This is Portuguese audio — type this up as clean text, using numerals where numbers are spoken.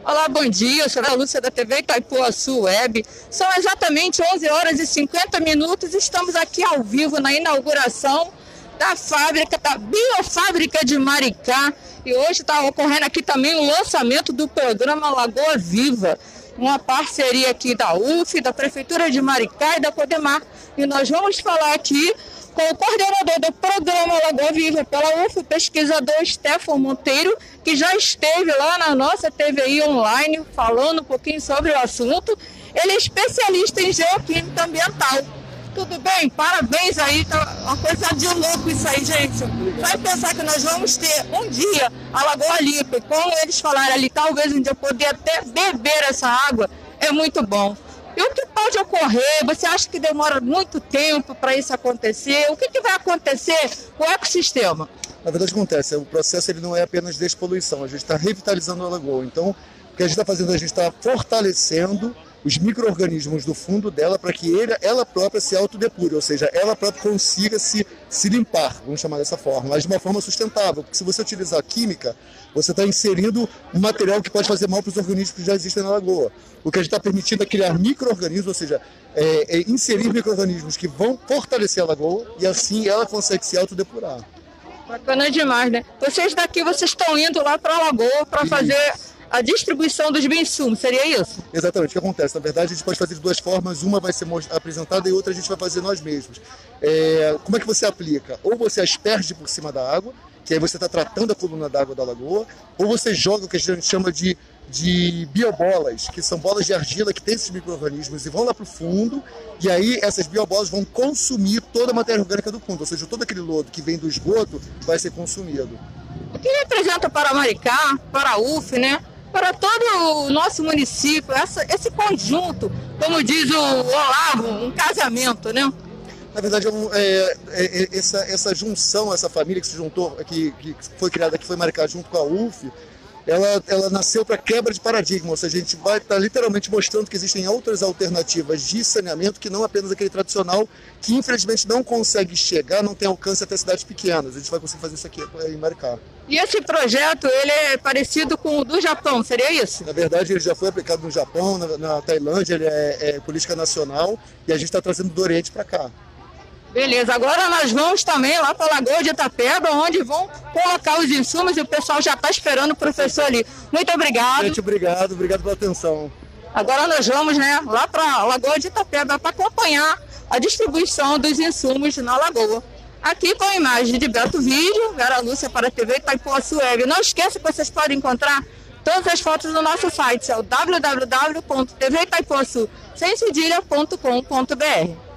Olá, bom dia. Eu sou a Lúcia da TV Itaipuaçu Web. São exatamente 11 horas e 50 minutos. Estamos aqui ao vivo na inauguração da fábrica, da Biofábrica de Maricá. E hoje está ocorrendo aqui também o lançamento do programa Lagoa Viva, uma parceria aqui da UF, da Prefeitura de Maricá e da Codemar. E nós vamos falar aqui com o coordenador do programa Lagoa Viva pela UF, o pesquisador Stefan Monteiro, que já esteve lá na nossa TVI online falando um pouquinho sobre o assunto. Ele é especialista em geoquímica ambiental. Tudo bem? Parabéns aí, tá uma coisa de louco isso aí, gente. Vai pensar que nós vamos ter um dia a Lagoa Limpa, e como eles falaram ali, talvez um dia poder até beber essa água, é muito bom. E o que pode ocorrer? Você acha que demora muito tempo para isso acontecer? O que vai acontecer com o ecossistema? Na verdade, acontece. O processo ele não é apenas despoluição. A gente está revitalizando a lagoa. Então, o que a gente está fazendo? A gente está fortalecendo os micro-organismos do fundo dela para que ela própria se autodepure, ou seja, ela própria consiga se limpar, vamos chamar dessa forma, mas de uma forma sustentável. Porque se você utilizar a química, você está inserindo um material que pode fazer mal para os organismos que já existem na lagoa. O que a gente está permitindo é criar micro-organismos, ou seja, inserir micro-organismos que vão fortalecer a lagoa e assim ela consegue se autodepurar. Bacana demais, né? Vocês daqui, vocês estão indo lá para a lagoa para fazer a distribuição dos bioinsumos, seria isso? Exatamente, o que acontece? Na verdade, a gente pode fazer de duas formas, uma vai ser apresentada e outra a gente vai fazer nós mesmos. Como é que você aplica? Ou você asperge por cima da água, que aí você está tratando a coluna d'água da lagoa, ou você joga o que a gente chama de biobolas, que são bolas de argila que tem esses micro-organismos e vão lá para o fundo, e aí essas biobolas vão consumir toda a matéria orgânica do fundo, ou seja, todo aquele lodo que vem do esgoto vai ser consumido. O que representa para Maricá, para a UF, né? Para todo o nosso município, esse conjunto, como diz o Olavo, um casamento, né? Na verdade, essa junção, essa família que se juntou, que foi criada, que foi Maricá junto com a UF, ela nasceu para quebra de paradigma, ou seja, a gente vai estar literalmente mostrando que existem outras alternativas de saneamento que não apenas aquele tradicional, que infelizmente não consegue chegar, não tem alcance até cidades pequenas. A gente vai conseguir fazer isso aqui em Maricá. E esse projeto, ele é parecido com o do Japão, seria isso? Na verdade, ele já foi aplicado no Japão, na Tailândia, ele é política nacional, e a gente está trazendo do Oriente para cá. Beleza, agora nós vamos também lá para a Lagoa de Itapeba, onde vão colocar os insumos e o pessoal já está esperando o professor ali. Muito obrigado. Gente, obrigado pela atenção. Agora nós vamos, né, lá para a Lagoa de Itapeba para acompanhar a distribuição dos insumos na Lagoa. Aqui com a imagem de Beto Vídeo, Vera Lúcia para a TV Itaipuaçu Web. Não esqueça que vocês podem encontrar todas as fotos no nosso site, é o www.tvitaipuaçu.com.br.